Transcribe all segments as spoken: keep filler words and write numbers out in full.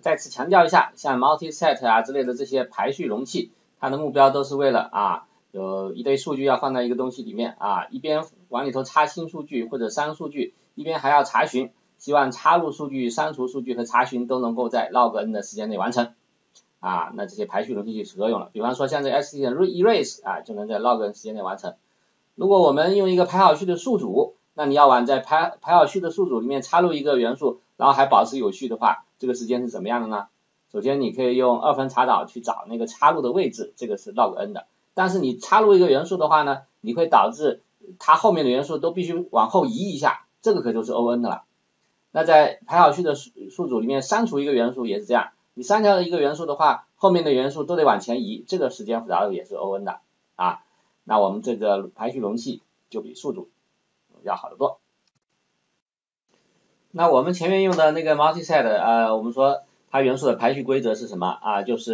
再次强调一下，像 multiset 啊之类的这些排序容器，它的目标都是为了啊有一堆数据要放在一个东西里面啊，一边往里头插新数据或者删数据，一边还要查询，希望插入数据、删除数据和查询都能够在 log n 的时间内完成啊。那这些排序容器就起作用了。比方说像这 st 的 erase 啊，就能在 log n 时间内完成。如果我们用一个排好序的数组，那你要往在排排好序的数组里面插入一个元素，然后还保持有序的话，这个时间是怎么样的呢？首先你可以用二分查找去找那个插入的位置，这个是 log n 的。但是你插入一个元素的话呢，你会导致它后面的元素都必须往后移一下，这个可就是 O N 的了。那在排好序的数数组里面删除一个元素也是这样，你删掉一个元素的话，后面的元素都得往前移，这个时间复杂度也是 O N 的啊。那我们这个排序容器就比数组要好得多。那我们前面用的那个 multiset 呃，我们说它元素的排序规则是什么啊？就是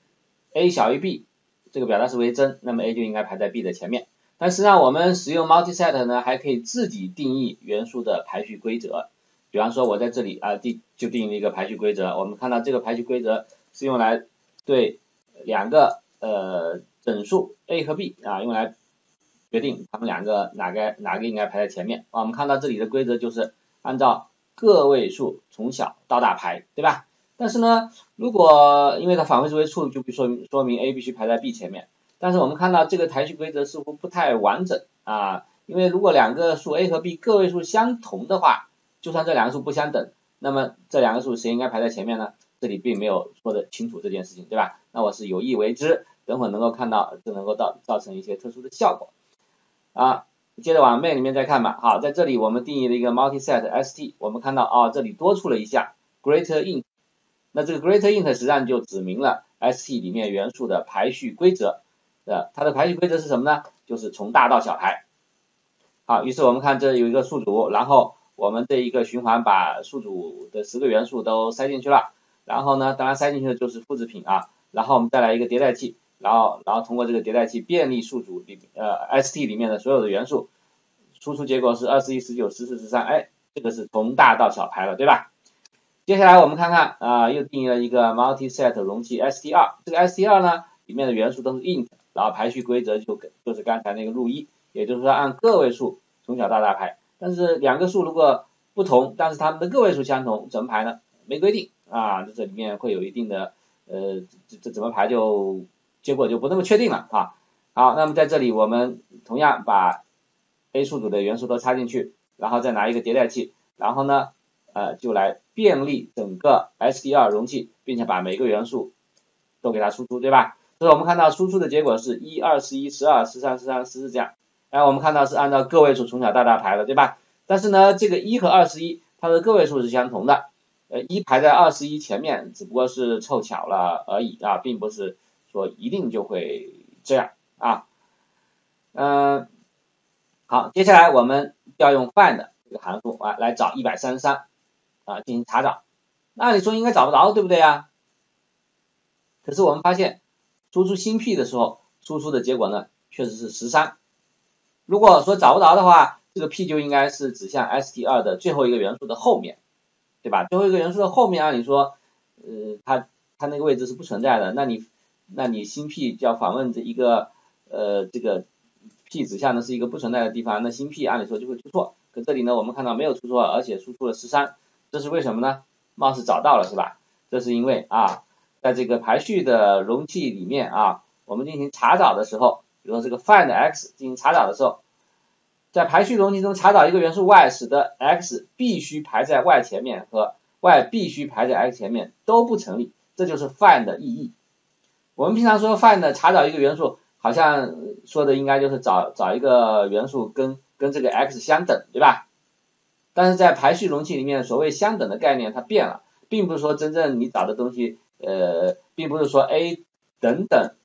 a 小于 b， 这个表达式为真，那么 a 就应该排在 b 的前面。但实际上我们使用 multiset 呢，还可以自己定义元素的排序规则。比方说我在这里啊定就定了一个排序规则，我们看到这个排序规则是用来对两个呃整数 a 和 b 啊用来决定它们两个哪个哪个应该排在前面啊。我们看到这里的规则就是按照个位数从小到大排，对吧？但是呢，如果因为它反位数为 true， 就说明说明 a 必须排在 b 前面。但是我们看到这个排序规则似乎不太完整啊，因为如果两个数 a 和 b 个位数相同的话，就算这两个数不相等，那么这两个数谁应该排在前面呢？这里并没有说得清楚这件事情，对吧？那我是有意为之，等会能够看到，这能够造造成一些特殊的效果啊。接着往 main 里面再看吧。好，在这里我们定义了一个 multiset st， 我们看到哦，这里多出了一项 greater int， 那这个 greater int 实际上就指明了 st 里面元素的排序规则。呃，它的排序规则是什么呢？就是从大到小排。好，于是我们看这有一个数组，然后我们这一个循环把数组的十个元素都塞进去了，然后呢，当然塞进去的就是复制品啊，然后我们再来一个迭代器，然后然后通过这个迭代器便利数组里呃 st 里面的所有的元素，输出结果是二十一、十九、十四、十三，哎，这个是从大到小排了，对吧？接下来我们看看啊、呃，又定义了一个 multiset 容器 st 二， 这个 st 二 呢里面的元素都是 int， 然后排序规则就就是刚才那个路一，也就是说按个位数从小到大排。但是两个数如果不同，但是它们的个位数相同，怎么排呢？没规定啊，这里面会有一定的呃，这这怎么排就结果就不那么确定了啊。好，那么在这里我们同样把 A 数组的元素都插进去，然后再拿一个迭代器，然后呢呃就来便利整个 st 二 容器，并且把每个元素都给它输出，对吧？所以我们看到输出的结果是一、二十一、十二、十三、十三、十四这样。哎，我们看到是按照个位数从小到大排的，对吧？但是呢，这个一和二十一它的个位数是相同的，呃，一排在二十一前面，只不过是凑巧了而已啊，并不是说一定就会这样啊。嗯、呃，好，接下来我们要用 find 这个函数啊来找一百三十三啊进行查找。那按理说应该找不着，对不对呀？可是我们发现输出新 P 的时候，输出的结果呢确实是十三。如果说找不着的话，这个 P 就应该是指向 st 二 的最后一个元素的后面，对吧？最后一个元素的后面，按理说，呃，它它那个位置是不存在的。那你那你新 P 就要访问这一个呃这个 P 指向的是一个不存在的地方，那新 P 按理说就会出错。可这里呢，我们看到没有出错，而且输出了十三，这是为什么呢？貌似找到了是吧？这是因为啊，在这个排序的容器里面啊，我们进行查找的时候，比如说这个 find x 进行查找的时候，在排序容器中查找一个元素 y， 使得 x 必须排在 y 前面和 y 必须排在 x 前面都不成立，这就是 find 的意义。我们平常说 find 查找一个元素，好像说的应该就是找找一个元素跟跟这个 x 相等，对吧？但是在排序容器里面，所谓相等的概念它变了，并不是说真正你找的东西，呃，并不是说 a 等等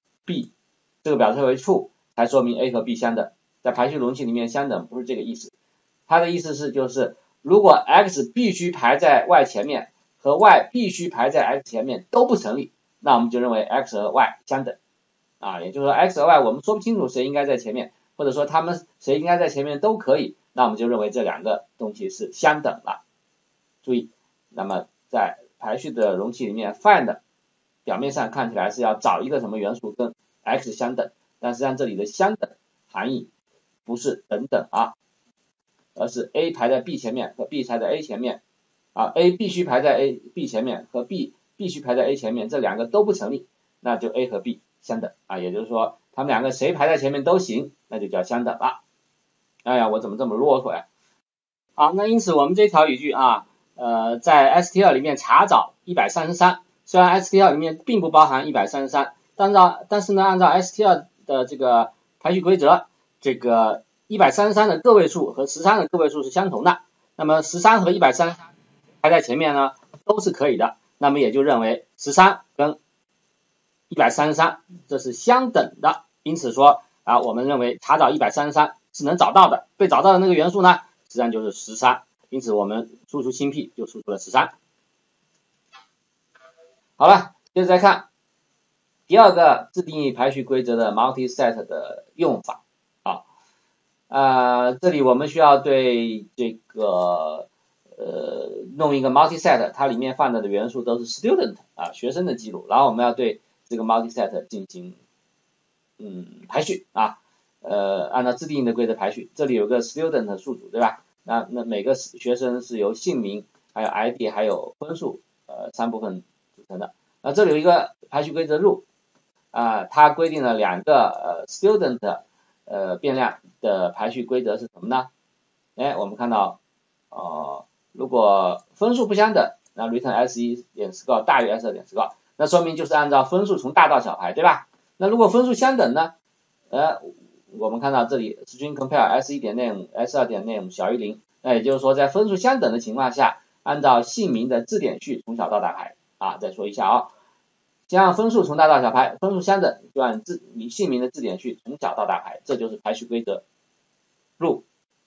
b 这个表示为 true 才说明 a 和 b 相等。在排序容器里面相等不是这个意思，它的意思是就是如果 x 必须排在 y 前面和 y 必须排在 x 前面都不成立，那我们就认为 x 和 y 相等啊，也就是说 x 和 y 我们说不清楚谁应该在前面，或者说他们谁应该在前面都可以，那我们就认为这两个东西是相等了。注意，那么在排序的容器里面 find 表面上看起来是要找一个什么元素跟 x 相等，但实际上这里的相等含义不是等等啊，而是 A 排在 B 前面和 B 排在 A 前面啊 ，A 必须排在 A B 前面和 B 必须排在 A 前面，这两个都不成立，那就 A 和 B 相等啊，也就是说他们两个谁排在前面都行，那就叫相等了。哎呀，我怎么这么啰嗦呀？好，那因此我们这条语句啊，呃，在 S T L 里面查找一百三十三，虽然 S T L 里面并不包含一百三十三，但照但是呢，按照 S T L 的这个排序规则，这个一百三十三的个位数和十三的个位数是相同的，那么十三和一百三十三排在前面呢都是可以的，那么也就认为十三跟一百三十三这是相等的，因此说啊，我们认为查找一百三十三是能找到的，被找到的那个元素呢实际上就是十三，因此我们输出新 P 就输出了十三。好了，接着再看第二个自定义排序规则的 multi-set 的用法啊，呃，这里我们需要对这个呃弄一个 multi-set， 它里面放的元素都是 student 啊学生的记录，然后我们要对这个 multi-set 进行嗯排序啊。呃，按照自定义的规则排序，这里有个 student 数组，对吧？那那每个学生是由姓名、还有 I D 还有分数呃三部分组成的。那这里有一个排序规则 rule 啊，它规定了两个呃 student 呃变量的排序规则是什么呢？哎，我们看到呃，如果分数不相等，那 return s 一点 score 大于 s 二点 score， 那说明就是按照分数从大到小排，对吧？那如果分数相等呢？呃。我们看到这里 string compare s 一点 name s 二点 name 小于零，那也就是说在分数相等的情况下，按照姓名的字典序从小到大排啊。再说一下啊，先按分数从大到小排，分数相等就按字你姓名的字典序从小到大排，这就是排序规则 rule。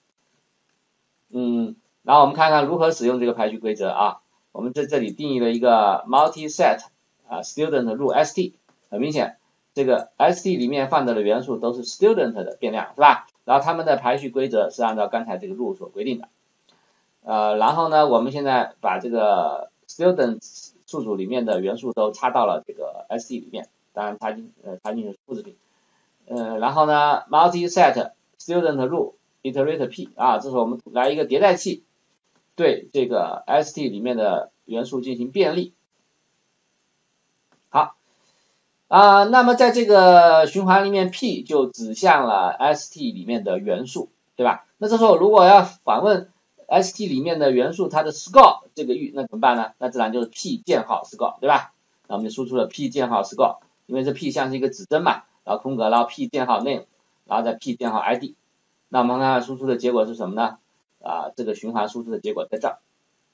嗯，然后我们看看如何使用这个排序规则啊。我们在这里定义了一个 multi-set 啊 student rule st， 很明显。这个 S T 里面放的元素都是 student 的变量，是吧？然后它们的排序规则是按照刚才这个 rule 所规定的。呃，然后呢，我们现在把这个 student 数组里面的元素都插到了这个 S T 里面，当然插进呃插进去是复制品。呃，然后呢 multi-set student rule iterate p 啊，这是我们来一个迭代器，对这个 S T 里面的元素进行便利。好。啊、呃，那么在这个循环里面 P 就指向了 S T 里面的元素，对吧？那这时候如果要访问 S T 里面的元素它的 score 这个域，那怎么办呢？那自然就是 P 箭号 score， 对吧？那我们就输出了 P 箭号 score， 因为这 P 像是一个指针嘛，然后空格，然后 P 箭号 name， 然后再 P 箭号 I D。那我们看看输出的结果是什么呢？啊，这个循环输出的结果在这儿。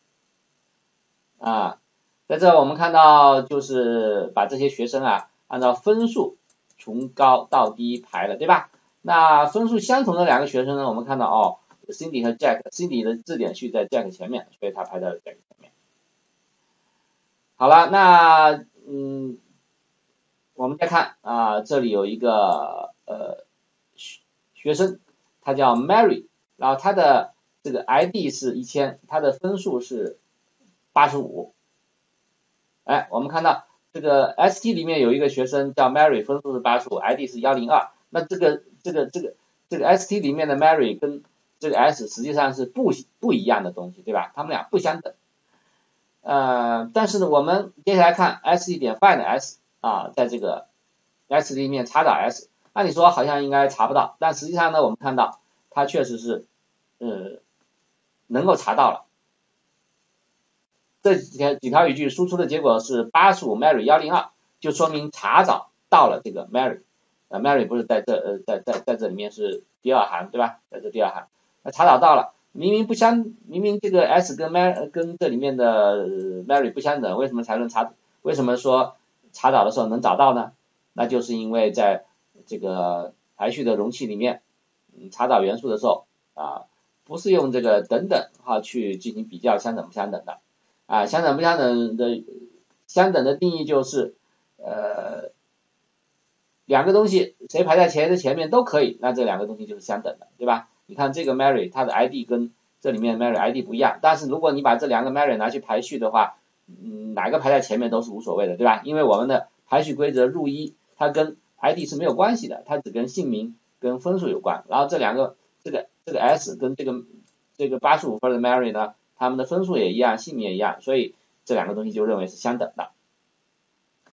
啊，在这我们看到就是把这些学生啊。按照分数从高到低排了，对吧？那分数相同的两个学生呢，我们看到哦 ，Cindy 和 Jack，Cindy 的字典序在 Jack 前面，所以他排在了 Jack 前面。好了，那嗯，我们再看啊，这里有一个呃学生，他叫 Mary， 然后他的这个 I D 是一千，他的分数是八十五。哎，我们看到。这个 S T 里面有一个学生叫 Mary， 分数是八十五 ，I D 是一零二。那这个这个这个这个 S T 里面的 Mary 跟这个 S 实际上是不不一样的东西，对吧？他们俩不相等。呃，但是呢，我们接下来看 S T 点 find S 啊，在这个 S 里面查找 S， 按理说好像应该查不到，但实际上呢，我们看到它确实是呃能够查到了。这几条几条语句输出的结果是八十五 Mary 一零二，就说明查找到了这个 Mary， 呃 Mary 不是在这呃在在在这里面是第二行，对吧？在这第二行，那查找到了，明明不相明明这个 S 跟 Mary 跟这里面的 Mary 不相等，为什么才能查？为什么说查找的时候能找到呢？那就是因为在这个排序的容器里面，嗯，查找元素的时候啊，不是用这个等等哈去进行比较相等不相等的。啊，相等不相等的相等的定义就是呃两个东西谁排在前的前面都可以，那这两个东西就是相等的，对吧？你看这个 Mary 它的 I D 跟这里面 Mary I D 不一样，但是如果你把这两个 Mary 拿去排序的话， 嗯哪个排在前面都是无所谓的，对吧？因为我们的排序规则入一，它跟 I D 是没有关系的，它只跟姓名跟分数有关。然后这两个这个这个 S 跟这个这个八十五分的 Mary 呢，他们的分数也一样，姓名也一样，所以这两个东西就认为是相等的。